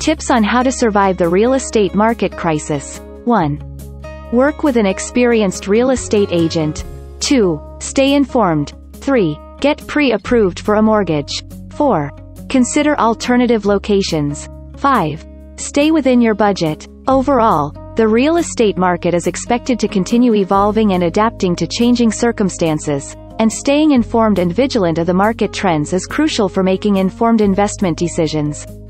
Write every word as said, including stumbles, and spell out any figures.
Tips on how to survive the real estate market crisis. one. Work with an experienced real estate agent. two. Stay informed. three. Get pre-approved for a mortgage. four. Consider alternative locations. five. Stay within your budget. Overall, the real estate market is expected to continue evolving and adapting to changing circumstances, and staying informed and vigilant of the market trends is crucial for making informed investment decisions.